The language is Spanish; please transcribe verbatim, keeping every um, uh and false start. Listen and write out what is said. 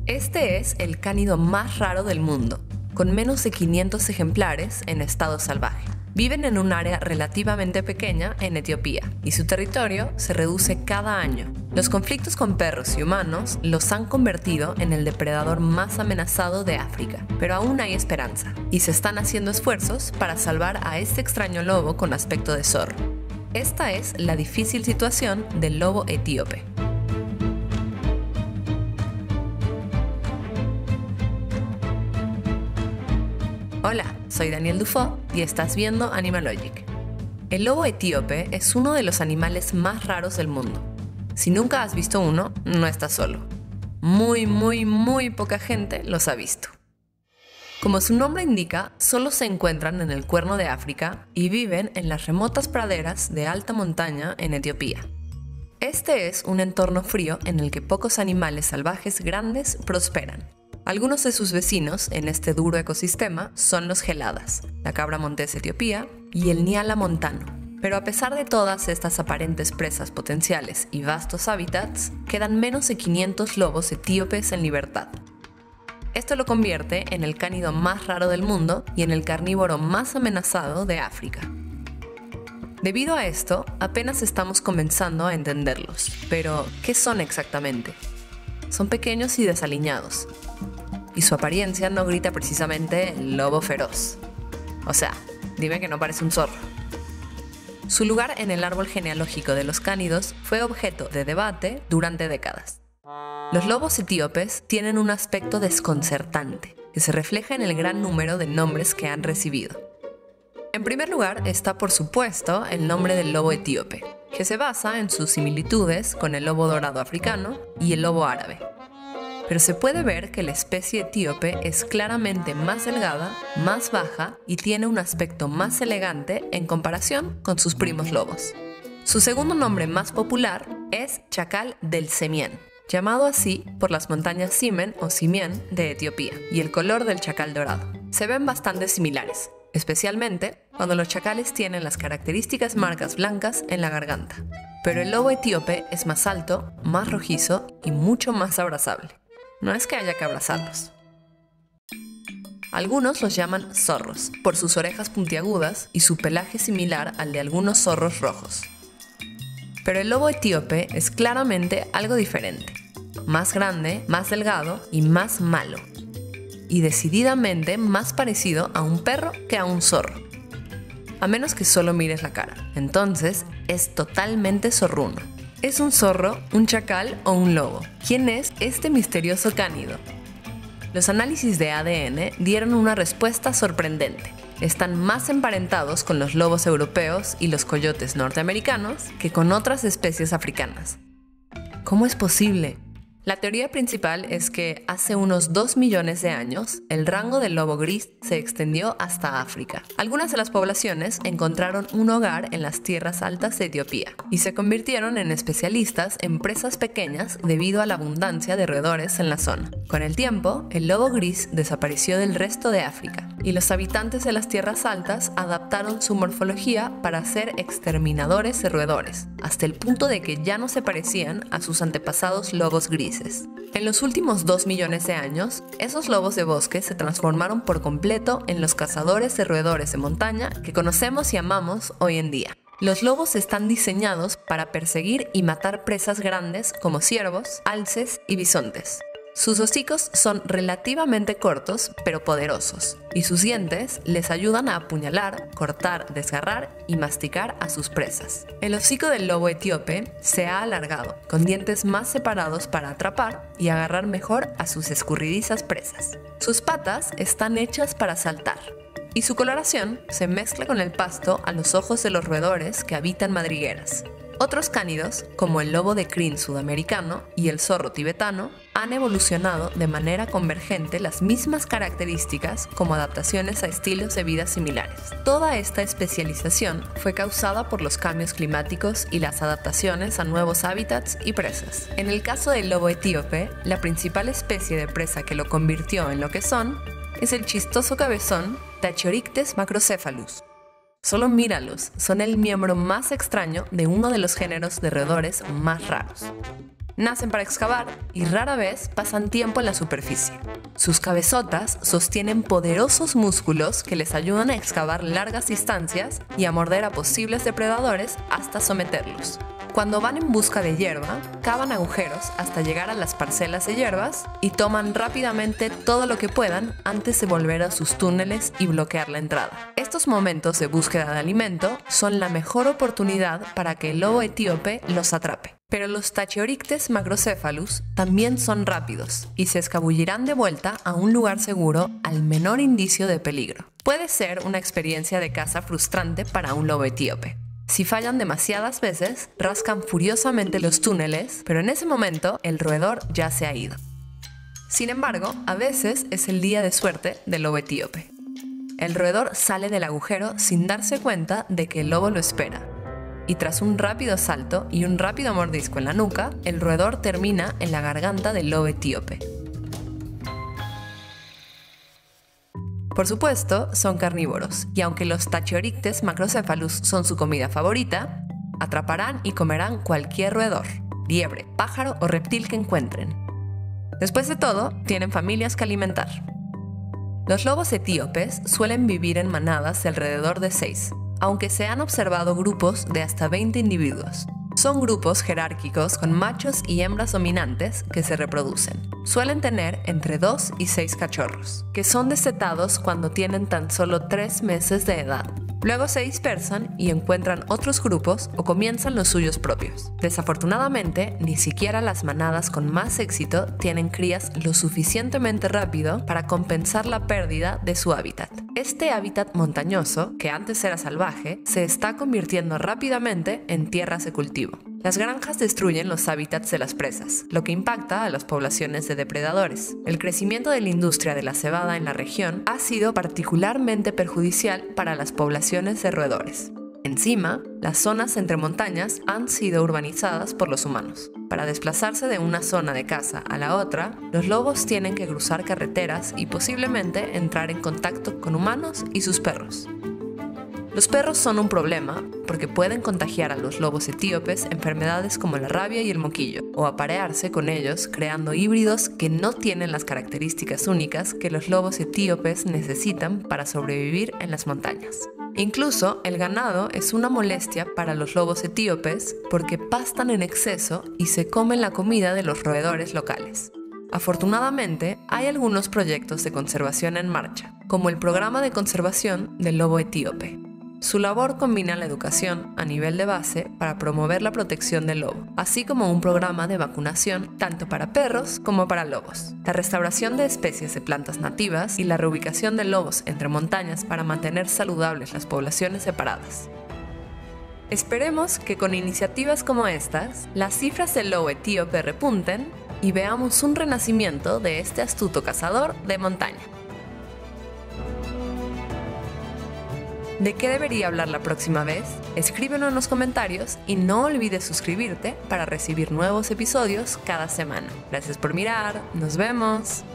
Este es el cánido más raro del mundo, con menos de quinientos ejemplares en estado salvaje. Viven en un área relativamente pequeña en Etiopía y su territorio se reduce cada año. Los conflictos con perros y humanos los han convertido en el depredador más amenazado de África, pero aún hay esperanza y se están haciendo esfuerzos para salvar a este extraño lobo con aspecto de zorro. Esta es la difícil situación del lobo etíope. Hola, soy Daniel Dufo y estás viendo Animalogic. El lobo etíope es uno de los animales más raros del mundo. Si nunca has visto uno, no estás solo. Muy, muy, muy poca gente los ha visto. Como su nombre indica, solo se encuentran en el Cuerno de África y viven en las remotas praderas de alta montaña en Etiopía. Este es un entorno frío en el que pocos animales salvajes grandes prosperan. Algunos de sus vecinos en este duro ecosistema son los geladas, la cabra montés etiopía y el niala montano. Pero a pesar de todas estas aparentes presas potenciales y vastos hábitats, quedan menos de quinientos lobos etíopes en libertad. Esto lo convierte en el cánido más raro del mundo y en el carnívoro más amenazado de África. Debido a esto, apenas estamos comenzando a entenderlos. Pero, ¿qué son exactamente? Son pequeños y desaliñados, y su apariencia no grita precisamente el lobo feroz. O sea, dime que no parece un zorro. Su lugar en el árbol genealógico de los cánidos fue objeto de debate durante décadas. Los lobos etíopes tienen un aspecto desconcertante, que se refleja en el gran número de nombres que han recibido. En primer lugar está, por supuesto, el nombre del lobo etíope, que se basa en sus similitudes con el lobo dorado africano y el lobo árabe. Pero se puede ver que la especie etíope es claramente más delgada, más baja y tiene un aspecto más elegante en comparación con sus primos lobos. Su segundo nombre más popular es chacal del Semien, llamado así por las montañas Simen o Simien de Etiopía, y el color del chacal dorado. Se ven bastante similares, especialmente cuando los chacales tienen las características marcas blancas en la garganta. Pero el lobo etíope es más alto, más rojizo y mucho más abrazable. No es que haya que abrazarlos. Algunos los llaman zorros, por sus orejas puntiagudas y su pelaje similar al de algunos zorros rojos. Pero el lobo etíope es claramente algo diferente. Más grande, más delgado y más malo. Y decididamente más parecido a un perro que a un zorro. A menos que solo mires la cara. Entonces es totalmente zorruno. ¿Es un zorro, un chacal o un lobo? ¿Quién es este misterioso cánido? Los análisis de A D N dieron una respuesta sorprendente. Están más emparentados con los lobos europeos y los coyotes norteamericanos que con otras especies africanas. ¿Cómo es posible? La teoría principal es que hace unos dos millones de años, el rango del lobo gris se extendió hasta África. Algunas de las poblaciones encontraron un hogar en las tierras altas de Etiopía y se convirtieron en especialistas en presas pequeñas debido a la abundancia de roedores en la zona. Con el tiempo, el lobo gris desapareció del resto de África y los habitantes de las tierras altas adaptaron su morfología para ser exterminadores de roedores, hasta el punto de que ya no se parecían a sus antepasados lobos grises. En los últimos dos millones de años, esos lobos de bosque se transformaron por completo en los cazadores de roedores de montaña que conocemos y amamos hoy en día. Los lobos están diseñados para perseguir y matar presas grandes como ciervos, alces y bisontes. Sus hocicos son relativamente cortos, pero poderosos, y sus dientes les ayudan a apuñalar, cortar, desgarrar y masticar a sus presas. El hocico del lobo etíope se ha alargado, con dientes más separados para atrapar y agarrar mejor a sus escurridizas presas. Sus patas están hechas para saltar, y su coloración se mezcla con el pasto a los ojos de los roedores que habitan madrigueras. Otros cánidos, como el lobo de crin sudamericano y el zorro tibetano, han evolucionado de manera convergente las mismas características como adaptaciones a estilos de vida similares. Toda esta especialización fue causada por los cambios climáticos y las adaptaciones a nuevos hábitats y presas. En el caso del lobo etíope, la principal especie de presa que lo convirtió en lo que son es el chistoso cabezón Tachorictes macrocephalus. Solo míralos, son el miembro más extraño de uno de los géneros de roedores más raros. Nacen para excavar y rara vez pasan tiempo en la superficie. Sus cabezotas sostienen poderosos músculos que les ayudan a excavar largas distancias y a morder a posibles depredadores hasta someterlos. Cuando van en busca de hierba, cavan agujeros hasta llegar a las parcelas de hierbas y toman rápidamente todo lo que puedan antes de volver a sus túneles y bloquear la entrada. Estos momentos de búsqueda de alimento son la mejor oportunidad para que el lobo etíope los atrape. Pero los Tachyonyctes macrocephalus también son rápidos y se escabullirán de vuelta a un lugar seguro al menor indicio de peligro. Puede ser una experiencia de caza frustrante para un lobo etíope. Si fallan demasiadas veces, rascan furiosamente los túneles, pero en ese momento el roedor ya se ha ido. Sin embargo, a veces es el día de suerte del lobo etíope. El roedor sale del agujero sin darse cuenta de que el lobo lo espera. Y tras un rápido salto y un rápido mordisco en la nuca, el roedor termina en la garganta del lobo etíope. Por supuesto, son carnívoros, y aunque los Tachyonyctes macrocephalus son su comida favorita, atraparán y comerán cualquier roedor, liebre, pájaro o reptil que encuentren. Después de todo, tienen familias que alimentar. Los lobos etíopes suelen vivir en manadas de alrededor de seis, aunque se han observado grupos de hasta veinte individuos. Son grupos jerárquicos con machos y hembras dominantes que se reproducen. Suelen tener entre dos y seis cachorros, que son destetados cuando tienen tan solo tres meses de edad. Luego se dispersan y encuentran otros grupos o comienzan los suyos propios. Desafortunadamente, ni siquiera las manadas con más éxito tienen crías lo suficientemente rápido para compensar la pérdida de su hábitat. Este hábitat montañoso, que antes era salvaje, se está convirtiendo rápidamente en tierras de cultivo. Las granjas destruyen los hábitats de las presas, lo que impacta a las poblaciones de depredadores. El crecimiento de la industria de la cebada en la región ha sido particularmente perjudicial para las poblaciones de roedores. Encima, las zonas entre montañas han sido urbanizadas por los humanos. Para desplazarse de una zona de caza a la otra, los lobos tienen que cruzar carreteras y posiblemente entrar en contacto con humanos y sus perros. Los perros son un problema porque pueden contagiar a los lobos etíopes enfermedades como la rabia y el moquillo, o aparearse con ellos creando híbridos que no tienen las características únicas que los lobos etíopes necesitan para sobrevivir en las montañas. Incluso el ganado es una molestia para los lobos etíopes porque pastan en exceso y se comen la comida de los roedores locales. Afortunadamente, hay algunos proyectos de conservación en marcha, como el Programa de Conservación del Lobo Etíope. Su labor combina la educación a nivel de base para promover la protección del lobo, así como un programa de vacunación tanto para perros como para lobos, la restauración de especies de plantas nativas y la reubicación de lobos entre montañas para mantener saludables las poblaciones separadas. Esperemos que con iniciativas como estas, las cifras del lobo etíope repunten y veamos un renacimiento de este astuto cazador de montaña. ¿De qué debería hablar la próxima vez? Escríbelo en los comentarios y no olvides suscribirte para recibir nuevos episodios cada semana. Gracias por mirar, nos vemos.